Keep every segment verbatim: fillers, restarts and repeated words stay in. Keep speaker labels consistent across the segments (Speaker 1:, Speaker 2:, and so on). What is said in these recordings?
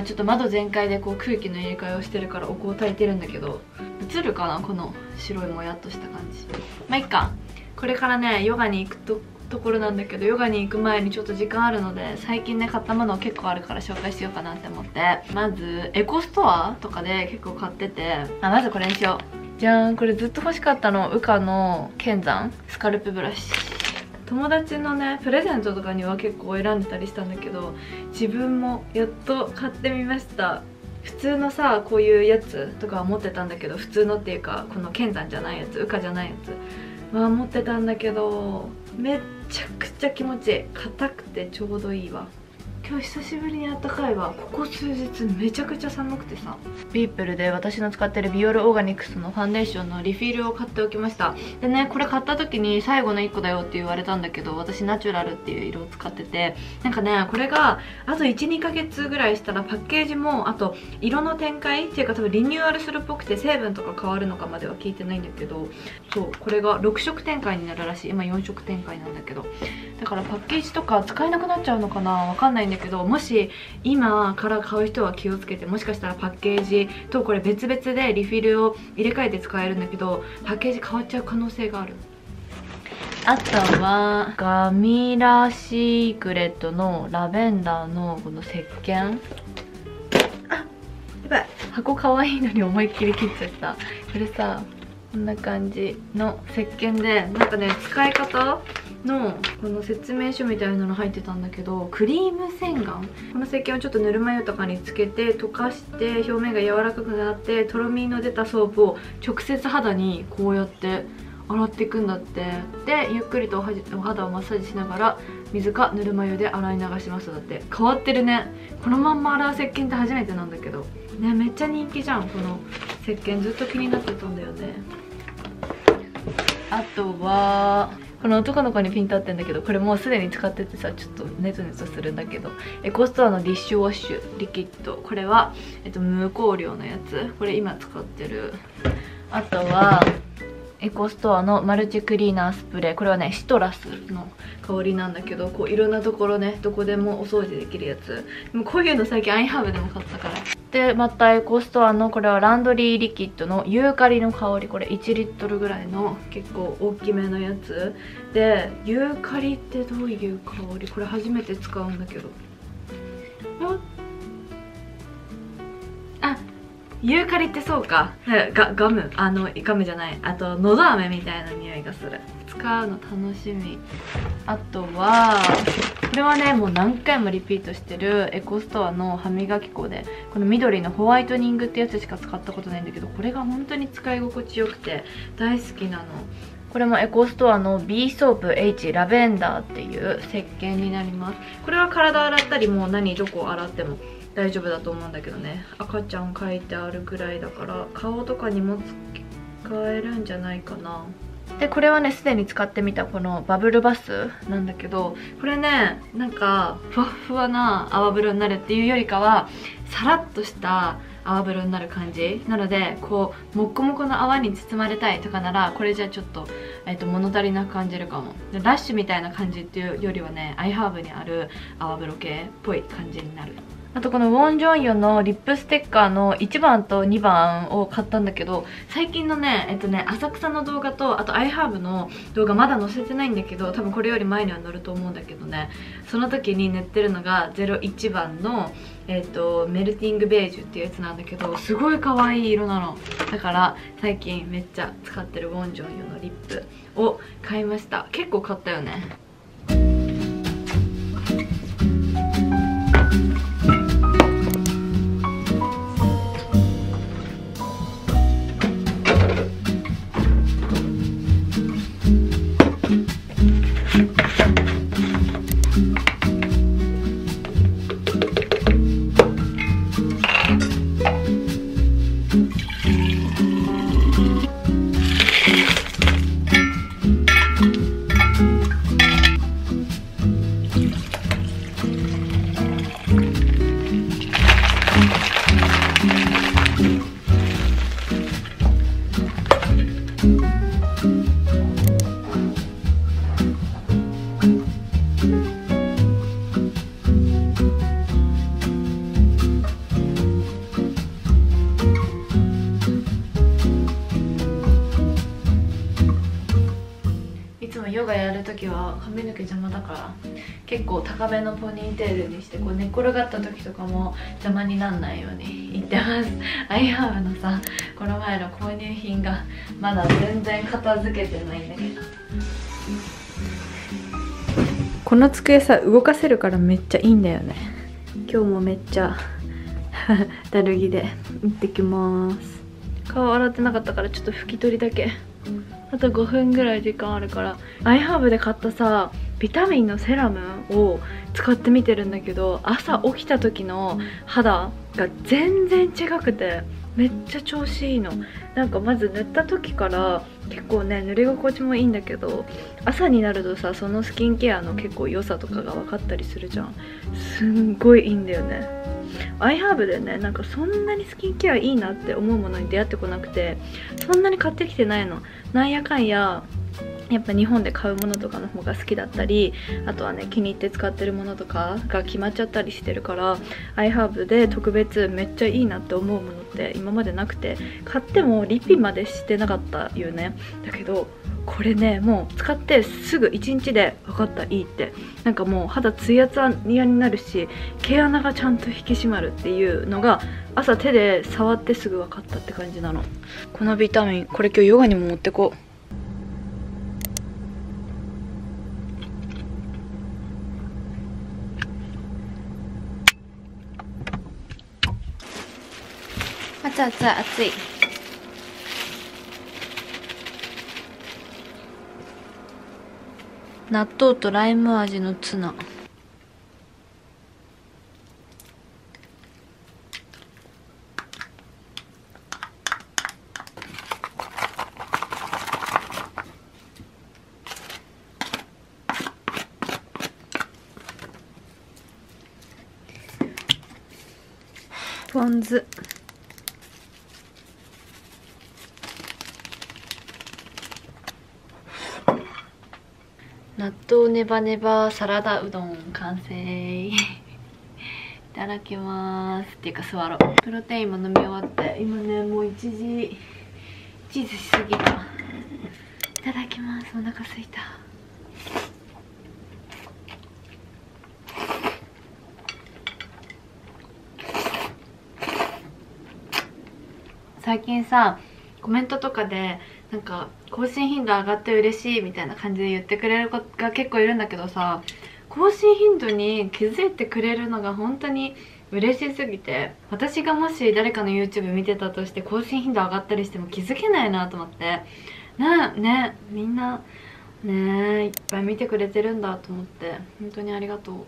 Speaker 1: 今ちょっと窓全開でこう空気の入れ替えをしてるからお香を焚いてるんだけど、映るかなこの白いもやっとした感じ。まあいっか。これからねヨガに行くとところなんだけど、ヨガに行く前にちょっと時間あるので、最近ね買ったもの結構あるから紹介しようかなって思って、まずエコストアとかで結構買ってて、あまずこれにしよう。じゃーん。これずっと欲しかったの、ウカの剣山スカルプブラシ。友達のねプレゼントとかには結構選んでたりしたんだけど、自分もやっと買ってみました。普通のさこういうやつとかは持ってたんだけど、普通のっていうかこの剣山じゃないやつ、ウカじゃないやつは持ってたんだけど、めっちゃくちゃ気持ちいい。硬くてちょうどいいわ。今日久しぶりにあったかいわ。ここ数日めちゃくちゃ寒くてさ、ビープルで私の使ってるビオルオーガニクスのファンデーションのリフィルを買っておきました。でねこれ買った時に最後のいっこだよって言われたんだけど、私ナチュラルっていう色を使ってて、なんかねこれがあといちにかげつぐらいしたらパッケージもあと色の展開っていうか多分リニューアルするっぽくて、成分とか変わるのかまでは聞いてないんだけど、そうこれがろくしょく展開になるらしい。今よんしょく展開なんだけど、だからパッケージとか使えなくなっちゃうのかな、わかんないんだけど、もし今から買う人は気をつけて、もしかしたらパッケージとこれ別々でリフィルを入れ替えて使えるんだけど、パッケージ変わっちゃう可能性がある。あとはガミラシークレットのラベンダーのこの石鹸。あ、やばい、箱可愛いのに思いっきり切っちゃった。これさこんな感じの石鹸で、なんかね使い方のこの説明書みたいなの入ってたんだけど、クリーム洗顔、この石鹸をちょっとぬるま湯とかにつけて溶かして表面が柔らかくなってとろみの出たソープを直接肌にこうやって洗っていくんだって。でゆっくりとお肌をマッサージしながら水かぬるま湯で洗い流しますだって。変わってるね。このまんま洗う石鹸って初めてなんだけどね、めっちゃ人気じゃんこの石鹸。ずっと気になってたんだよね。あとはこの男の子にピント合ってんだけど、これもうすでに使っててさちょっとネトネトするんだけど、エコストアのディッシュウォッシュリキッド。これは、えっと、無香料のやつ。これ今使ってる。あとはエコストアのマルチクリーナースプレー。これはねシトラスの香りなんだけど、こういろんなところねどこでもお掃除できるやつ。でもこういうの最近アイハーブでも買ったから。でまたエコストアのこれはランドリーリキッドのユーカリの香り。これいちリットルぐらいの結構大きめのやつで、ユーカリってどういう香り、これ初めて使うんだけど、あユーカリってそうか、ガガムあのガムじゃない、あとのど飴みたいな匂いがする。使うの楽しみ。あとはこれはねもう何回もリピートしてるエコストアの歯磨き粉で、この緑のホワイトニングってやつしか使ったことないんだけど、これが本当に使い心地よくて大好きなの。これもエコストアの B ソープ H ラベンダーっていう石鹸になります。これは体洗ったりもう何どこ洗っても大丈夫だと思うんだけどね、赤ちゃん描いてあるぐらいだから顔とかにも使えるんじゃないかな。でこれはねすでに使ってみたこのバブルバスなんだけど、これねなんかふわふわな泡風呂になるっていうよりかはさらっとした泡風呂になる感じなので、こうもっこもこの泡に包まれたいとかならこれじゃちょっと、えー、と物足りなく感じるかも。でラッシュみたいな感じっていうよりはねアイハーブにある泡風呂系っぽい感じになる。あとこのウォン・ジョンヨンのリップステッカーのいちばんとにばんを買ったんだけど、最近のねえっとね浅草の動画とあとアイハーブの動画まだ載せてないんだけど、多分これより前には載ると思うんだけどね、その時に塗ってるのがゼロいちばんのえっとメルティングベージュっていうやつなんだけど、すごい可愛い色なの。だから最近めっちゃ使ってるウォン・ジョンヨンのリップを買いました。結構買ったよね。 ヨガやるときは髪の毛邪魔だから結構高めのポニーテールにして、こう寝転がった時とかも邪魔にならないように言ってます。アイハーブのさ、この前の購入品がまだ全然片付けてないんだけど、この机さ動かせるからめっちゃいいんだよね。今日もめっちゃだるぎで行ってきます。顔洗ってなかったからちょっと拭き取りだけ。あとごふんぐらい時間あるから、アイハーブで買ったさビタミンのセラムを使ってみてるんだけど、朝起きた時の肌が全然違くてめっちゃ調子いいの。なんかまず塗った時から結構ね塗り心地もいいんだけど、朝になるとさそのスキンケアの結構良さとかが分かったりするじゃん。すんごいいいんだよね。アイハーブでね、なんかそんなにスキンケアいいなって思うものに出会ってこなくて、そんなに買ってきてないの。なんやかんややっぱ日本で買うものとかの方が好きだったり、あとはね気に入って使ってるものとかが決まっちゃったりしてるから、アイハーブで特別めっちゃいいなって思うものって今までなくて、買ってもリピまでしてなかったよね。だけどこれね、もう使ってすぐいちにちで分かった、いいって。なんかもう肌ツヤツヤになるし、毛穴がちゃんと引き締まるっていうのが朝手で触ってすぐ分かったって感じなの。このビタミン、これ今日ヨガにも持ってこう。熱い熱い熱い。納豆とライム味のツナ。ポン酢。納豆ネバネバサラダうどん完成いただきます。っていうか座ろう。プロテインも飲み終わって、今ねもういちじいちじ過ぎた。いただきます。お腹すいた。最近さコメントとかでなんか更新頻度上がって嬉しいみたいな感じで言ってくれる子が結構いるんだけどさ、更新頻度に気づいてくれるのが本当に嬉しすぎて、私がもし誰かの YouTube 見てたとして更新頻度上がったりしても気づけないなと思って、ねねみんなねいっぱい見てくれてるんだと思って本当にありがとう。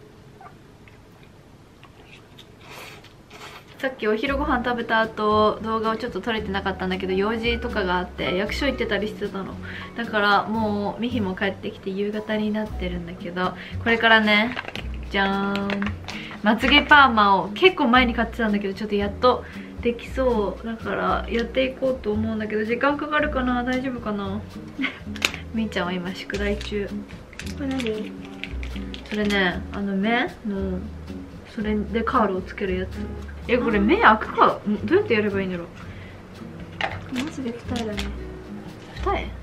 Speaker 1: さっきお昼ご飯食べた後動画をちょっと撮れてなかったんだけど、用事とかがあって役所行ってたりしてたの。だからもうミヒも帰ってきて夕方になってるんだけど、これからねじゃーんまつげパーマを結構前に買ってたんだけど、ちょっとやっとできそうだからやっていこうと思うんだけど、時間かかるかな、大丈夫かなみーちゃんは今宿題中。これ何？それね、あの目のそれでカールをつけるやつ。え、これ目開くかどうやってやればいいんだろう。
Speaker 2: マジで二重だね。
Speaker 1: 二重？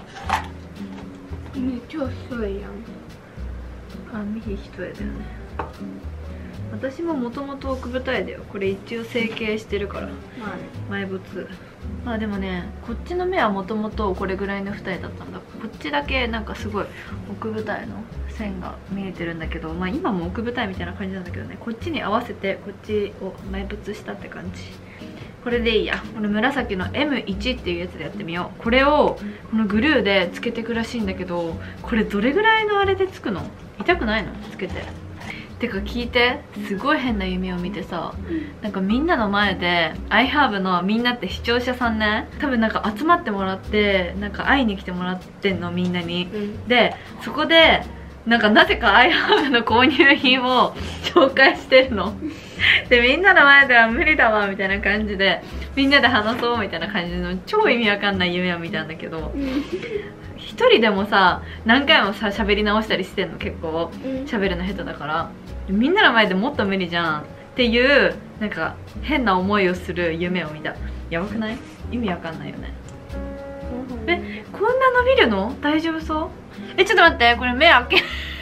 Speaker 2: 目超細いやん。
Speaker 1: あ、ミヒ一重だよね。私ももともと奥二重だよ。これ一応整形してるから、
Speaker 2: まあね、
Speaker 1: 埋没。まあでもね、こっちの目はもともとこれぐらいの二重だったんだ。こっちだけなんかすごい奥二重の線が見えてるんだけど、まあ今も奥二重みたいな感じなんだけどね、こっちに合わせてこっちを埋没したって感じ。これでいいや。この紫の エムワン っていうやつでやってみよう。これをこのグルーでつけてくらしいんだけど、これどれぐらいのあれでつくの？痛くないの？つけて。てか聞いて、すごい変な夢を見てさ、なんかみんなの前でアイハーブのみんなって視聴者さんね、多分なんか集まってもらってなんか会いに来てもらってんのみんなに、うん、でそこでなんかなぜかアイハーブの購入品を紹介してるのでみんなの前では無理だわみたいな感じでみんなで話そうみたいな感じの超意味わかんない夢を見たんだけど、一人でもさ何回もさ喋り直したりしてんの。結構喋るの下手だから、みんなの前でもっと無理じゃんっていうなんか変な思いをする夢を見た。やばくない？意味わかんないよね。 え、こんな伸びるの？大丈夫そう？え、ちょっと待って、これ目開け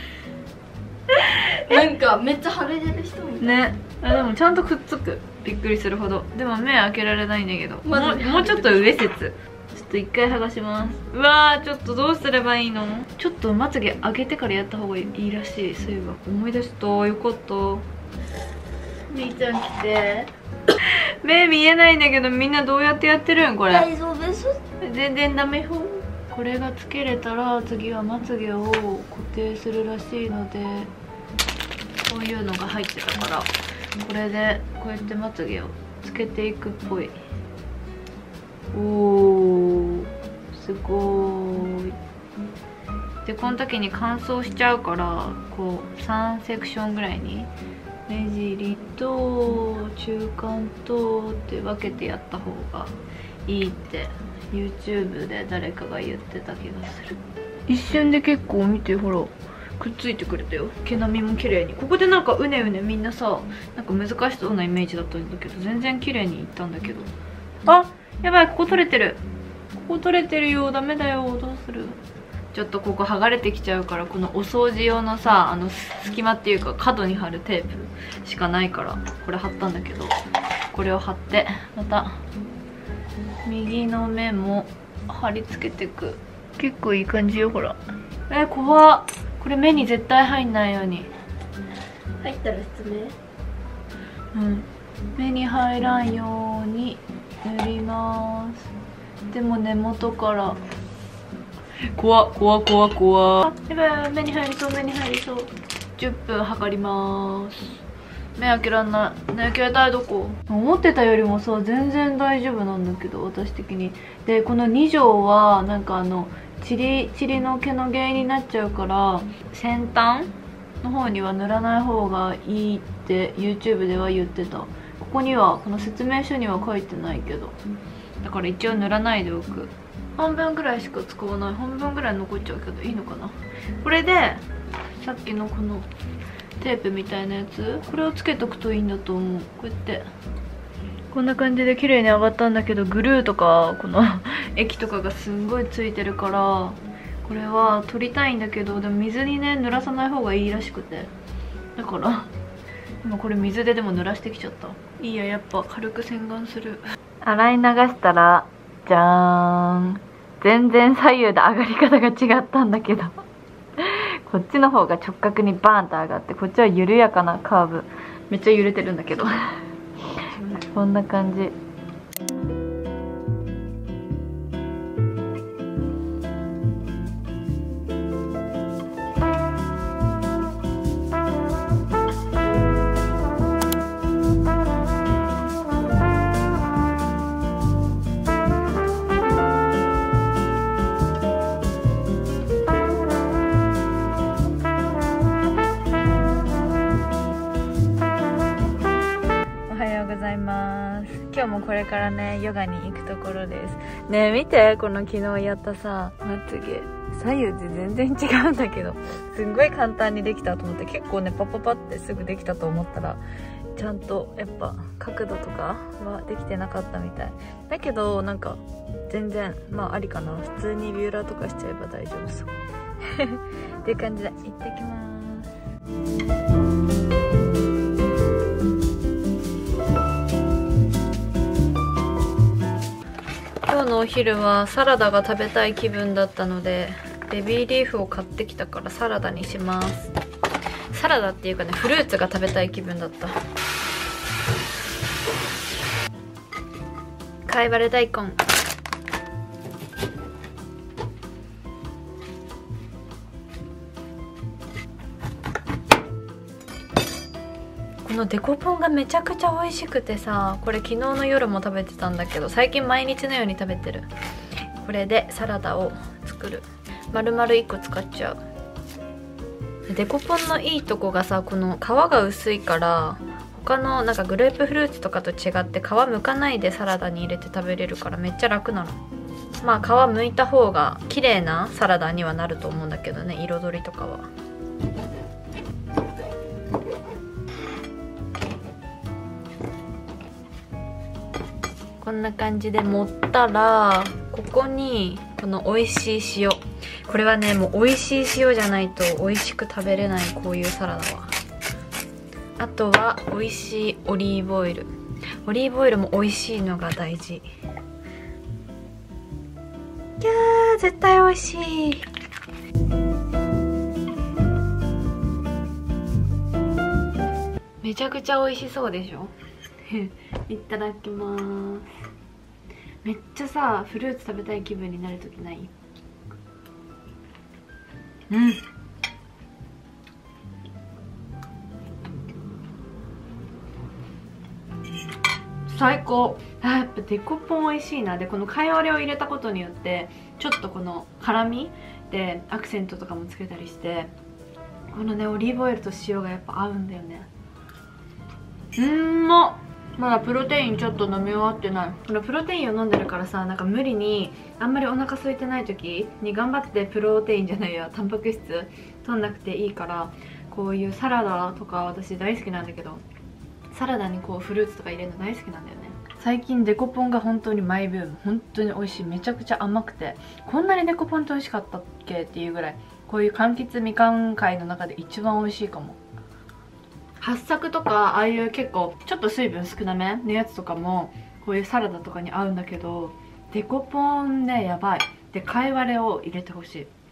Speaker 2: なんかめっちゃ腫れてる人みたい
Speaker 1: ね。あ、でもちゃんとくっつく。びっくりするほど。でも目開けられないんだけど、
Speaker 2: ま
Speaker 1: もうもうちょっと上説。ちょっと一回剥がします。うわー、ちょっとどうすればいいの？ちょっとまつげ上げてからやった方がいいらしい。そういえば思い出した。よかった。
Speaker 2: みーちゃん来て。
Speaker 1: 目見えないんだけど、みんなどうやってやってるんこれ？
Speaker 2: 大丈夫です。
Speaker 1: 全然ダメ。これがつけれたら次はまつげを固定するらしいので、こういうのが入ってたから、これでこうやってまつげをつけていくっぽい。おー、すごーい。でこの時に乾燥しちゃうから、こうさんセクションぐらいに目尻と中間とって分けてやった方がいいって YouTube で誰かが言ってた気がする。一瞬で結構見て、ほらくっついてくれたよ。毛並みも綺麗に。ここでなんかうねうねみんなさ、なんか難しそうなイメージだったんだけど、全然綺麗にいったんだけど。あ、やばい、ここ取れてる。ここ取れてるよ。ダメだよ。どうする？ちょっとここ剥がれてきちゃうから、このお掃除用のさ、あの隙間っていうか角に貼るテープしかないからこれ貼ったんだけど、これを貼ってまた右の目も貼り付けてく。結構いい感じよ。ほら、えー、怖っ。これ目に絶対入んないように。
Speaker 2: 入ったら失明。
Speaker 1: うん、目に入らんように塗ります。でも根元から。怖っ怖っ怖っ怖っ。やばい、目に入りそう、目に入りそう。じゅっぷん測ります。目開けらんない。ね、携帯どこ？思ってたよりもさ、全然大丈夫なんだけど、私的に。でこのに条はなんかあのチリチリの毛の原因になっちゃうから、先端の方には塗らない方がいいって YouTube では言ってた。ここには、この説明書には書いてないけど、だから一応塗らないでおく。半分ぐらいしか使わない。半分ぐらい残っちゃうけどいいのかな。これでさっきのこのテープみたいなやつ、これをつけとくといいんだと思う。こうやってこんな感じで綺麗に上がったんだけど、グルーとかこの液とかがすんごいついてるから、これは取りたいんだけど、でも水にね濡らさない方がいいらしくて、だから今これ水ででも濡らしてきちゃった。いいや、やっぱ軽く洗顔する。洗い流したらじゃーん、全然左右で上がり方が違ったんだけどこっちの方が直角にバーンと上がって、こっちは緩やかなカーブ。めっちゃ揺れてるんだけどこんな感じ。今日もこれからねヨガに行くところです。ねえ見て、この昨日やったさまつげ、左右で全然違うんだけど、すんごい簡単にできたと思って、結構ねパッパパってすぐできたと思ったら、ちゃんとやっぱ角度とかはできてなかったみたいだけど、なんか全然まあありかな。普通にビューラーとかしちゃえば大丈夫そうっていう感じで行ってきます。今日のお昼はサラダが食べたい気分だったので、ベビーリーフを買ってきたからサラダにします。サラダっていうかね、フルーツが食べたい気分だった。貝割れ大根、このデコポンがめちゃくちゃ美味しくてさ、これ昨日の夜も食べてたんだけど、最近毎日のように食べてる。これでサラダを作る。丸々いっこ使っちゃう。デコポンのいいとこがさ、この皮が薄いから、他のなんかグレープフルーツとかと違って皮むかないでサラダに入れて食べれるからめっちゃ楽なの。まあ皮むいた方が綺麗なサラダにはなると思うんだけどね、彩りとかは。こんな感じで盛ったら、ここにこの美味しい塩、これはねもう美味しい塩じゃないと美味しく食べれない、こういうサラダは。あとは美味しいオリーブオイル、オリーブオイルも美味しいのが大事。いやー絶対美味しい。めちゃくちゃ美味しそうでしょいただきます。めっちゃさフルーツ食べたい気分になるときない？うん、最高。あ、やっぱデコポン美味しいな。でこのカイワレを入れたことによってちょっとこの辛みでアクセントとかもつけたりして、このねオリーブオイルと塩がやっぱ合うんだよね。うんまっ。まだプロテインちょっと飲み終わってない。このプロテインを飲んでるからさ、なんか無理にあんまりお腹空いてない時に頑張ってプロテインじゃないやタンパク質取んなくていいから、こういうサラダとか私大好きなんだけど、サラダにこうフルーツとか入れるの大好きなんだよね。最近デコポンが本当にマイブーム。本当に美味しい。めちゃくちゃ甘くて、こんなにデコポンって美味しかったっけっていうぐらい、こういう柑橘みかん界の中で一番美味しいかも。八朔とかああいう結構ちょっと水分少なめのやつとかもこういうサラダとかに合うんだけど、デコポンねやばい。でカイワレを入れてほしい。